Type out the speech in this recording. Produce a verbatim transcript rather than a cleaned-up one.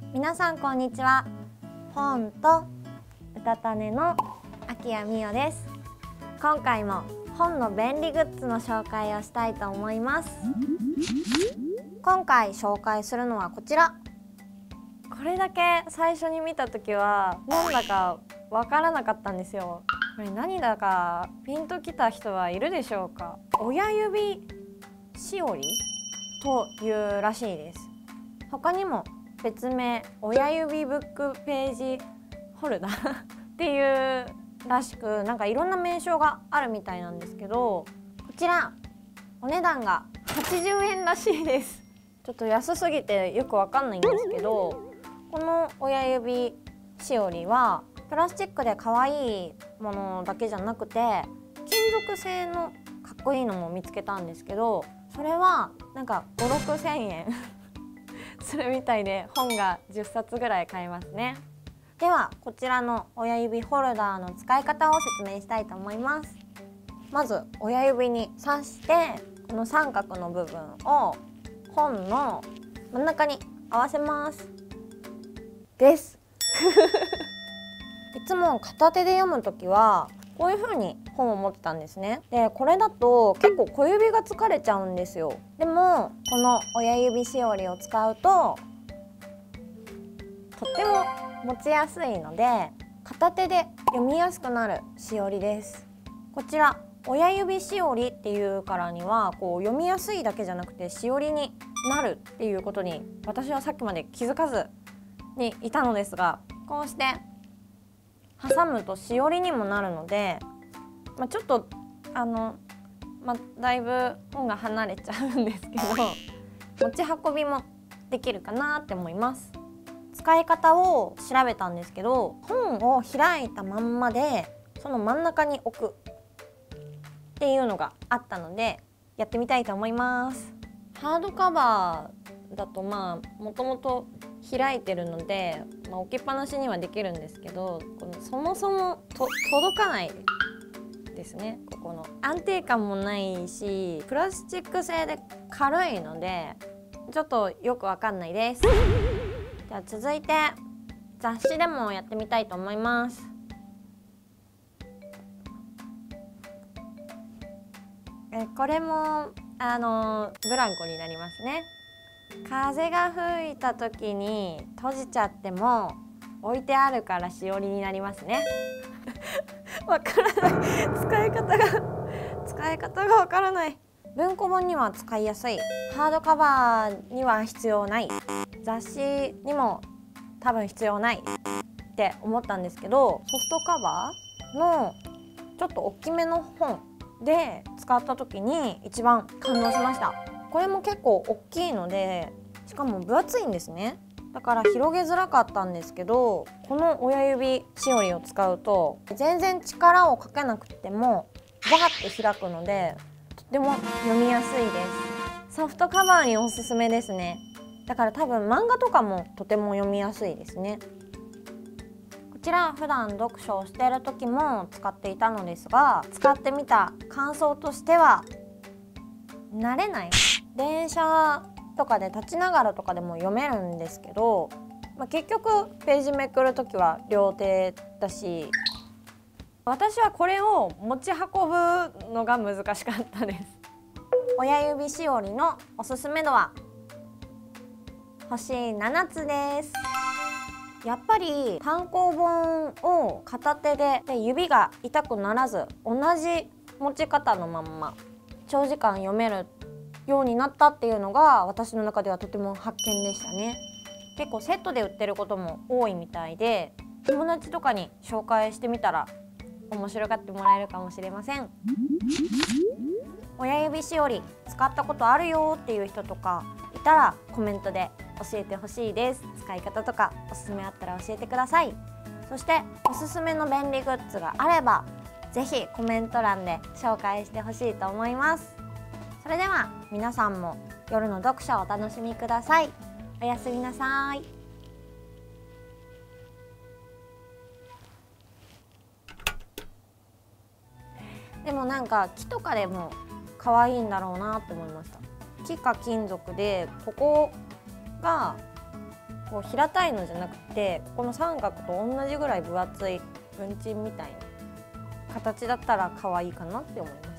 皆さんこんにちは。本とうたたねの秋谷美代です。今回も本の便利グッズの紹介をしたいと思います。今回紹介するのはこちら。これだけ最初に見た時はなんだかわからなかったんですよ。これ何だかピンときた人はいるでしょうか。親指しおりというらしいです。他にも別名親指ブックページホルダーっていうらしく、なんかいろんな名称があるみたいなんですけど、こちらお値段がはちじゅうえんらしいです。ちょっと安すぎてよくわかんないんですけど、この親指しおりはプラスチックで可愛いものだけじゃなくて金属製のかっこいいのも見つけたんですけど、それはなんかご、ろくせんえんするみたいで、本がじゅっさつぐらい買えますね。ではこちらの親指ホルダーの使い方を説明したいと思います。まず親指に刺してこの三角の部分を本の真ん中に合わせますですいつも片手で読むときはこういう風に本を持ってたんですね。でこれだと結構小指が疲れちゃうんですよ。でもこの親指しおりを使うととっても持ちやすいので片手で読みやすくなるしおりです。こちら親指しおりっていうからにはこう読みやすいだけじゃなくてしおりになるっていうことに私はさっきまで気づかずにいたのですが、こうして挟むとしおりにもなるので、まあ、ちょっとあの、まあ、だいぶ本が離れちゃうんですけど持ち運びもできるかなって思います。使い方を調べたんですけど、本を開いたまんまでその真ん中に置くっていうのがあったのでやってみたいと思います。ハードカバーだとまあもともと開いてるので、まあ、置きっぱなしにはできるんですけど、このそもそもと届かないですね。ここの安定感もないしプラスチック製で軽いのでちょっとよくわかんないです。では続いて雑誌でもやってみたいと思います。えこれもあのブランコになりますね。風が吹いた時に閉じちゃっても置いてあるからしおりになりますねわからない使い方が使い方がわからない。文庫本には使いやすい、ハードカバーには必要ない、雑誌にも多分必要ないって思ったんですけど、ソフトカバーのちょっと大きめの本で使った時に一番感動しました。これも結構大きいので、しかも分厚いんですね。だから広げづらかったんですけど、この親指しおりを使うと全然力をかけなくてもバーって開くのでとても読みやすいです。ソフトカバーにおすすめですね。だから多分漫画とかもとても読みやすいですね。こちら普段読書をしている時も使っていたのですが、使ってみた感想としては慣れない。電車とかで立ちながらとかでも読めるんですけど、まあ、結局ページめくる時は両手だし、私はこれを持ち運ぶのが難しかったです。親指しおりのおすすめ度は星ななつです。やっぱり単行本を片手で、で指が痛くならず同じ持ち方のまんま長時間読めるようになったっていうのが私の中ではとても発見でしたね。結構セットで売ってることも多いみたいで、友達とかに紹介してみたら面白がってもらえるかもしれません。親指しおり使ったことあるよっていう人とかいたらコメントで教えてほしいです。使い方とかおすすめあったら教えてください。そしておすすめの便利グッズがあればぜひコメント欄で紹介してほしいと思います。それでは皆さんも夜の読書をお楽しみください。おやすみなさい。でもなんか木とかでも可愛いんだろうなって思いました。木か金属でここがこう平たいのじゃなくて、この三角と同じぐらい分厚い文鎮みたいな形だったら可愛いかなって思います。